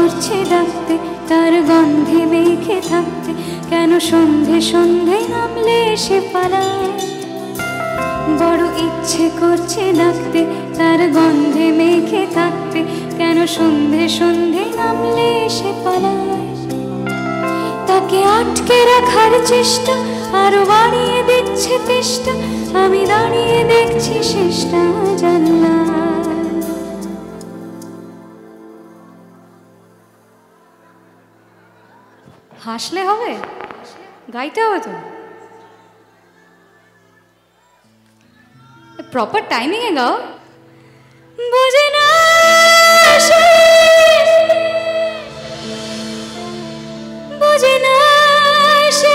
করছে ডাকতে, তার গন্ধে মেখে থাকতে, কেন সন্ধে সন্ধে নামলে সে পালায়। বড় ইচ্ছে করছে ডাকতে, তার গন্ধে মেখে থাকতে, কেন সন্ধে সন্ধে নামলে সে পালায়। তাকে আটকে রাখার চেষ্টা আরো বাড়িয়ে দিচ্ছে তেষ্টা, আমি দাঁড়িয়ে দেখছি শেষটা জানলায়। হাসলে হবে, গাইতে হবে তো। প্রপার টাইমিং এ গাও। বুঝে না সে, বুঝে না সে,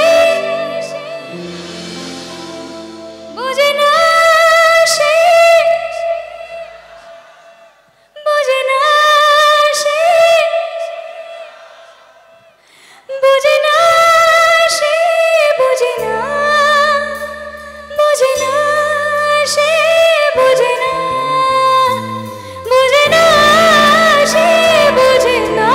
বুঝে না সে, বুঝে না সে, বুঝে না সে, বুঝে না, বুঝে না সে, বুঝে না, বুঝে না সে, বুঝে না,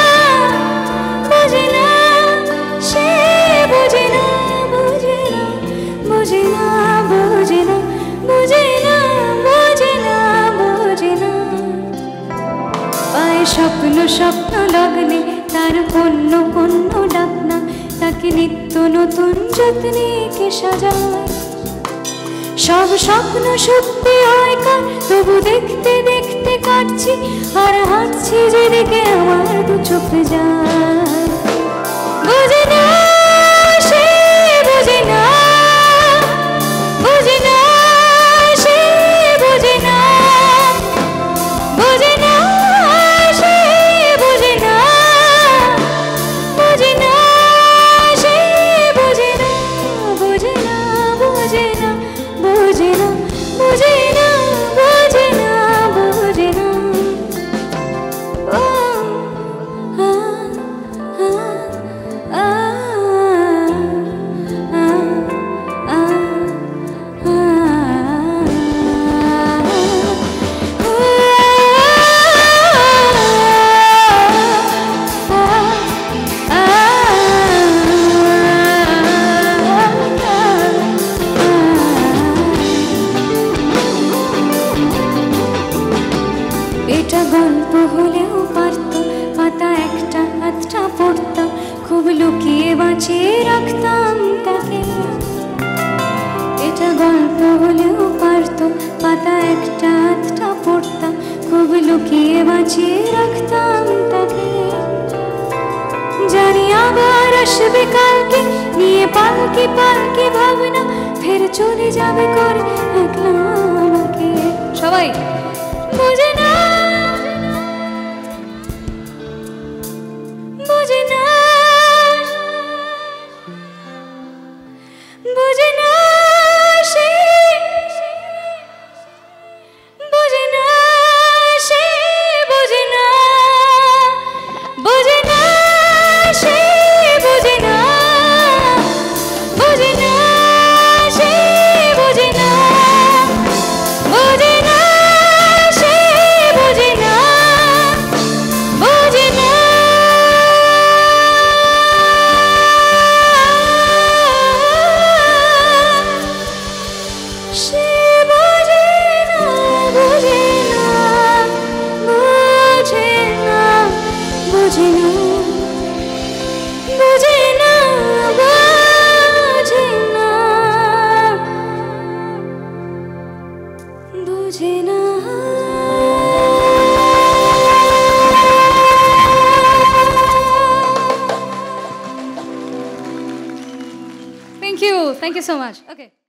বুঝে না সে, বুঝে না, বুঝে না, বুঝে না, বুঝে না, বুঝে না, বুঝে না, বুঝে না। পায়ে স্বপ্ন স্বপ্ন লগ্নে তার পণ্য পণ্য ডাকনা, তাকে নিত্য নতুন যত্নে কে সাজায়। সব স্বপ্ন সত্যি হয় কার, তবু দেখতে দেখতে কাটছি আর হাঁটছি যেদিকে আমার দু চোখ যায়। বুঝে না সে, বুঝে না, বুঝে না সে, বুঝে না, বুঝে না সে, বুঝে না, বুঝে না সে, বুঝে না, বুঝে না, বুঝে না, বুঝে না, বুঝে না, বুঝে না, বুঝে না। ও আ আ আ আ এটা গল্প হলেও পারত, পাতা একটা আধটা পড়তাম, খুব লুকিয়ে বাঁচিয়ে রাখতাম তাকে। এটা গল্প হলেও পারত, পাতা একটা আধটা পড়তাম, খুব লুকিয়ে বাঁচিয়ে রাখতাম তাকে। জানি আবার আসবে কালকে, নিয়ে পালকি পালকি ভাবনা, ফের চলে যাবে করে একলা আমাকে। সবাই বুঝে না, বুঝে না, বুঝে না সে, বুঝে না সে, বুঝে না, বুঝে না সে, বুঝে না, বুঝে না সে, বুঝে না, বুঝে না সে, বুঝে না, বুঝে না। সে বুঝে না, বুঝে না, বুঝে না, বুঝে না, বুঝে না, বুঝে না, বুঝে না। Thank you so much. Okay.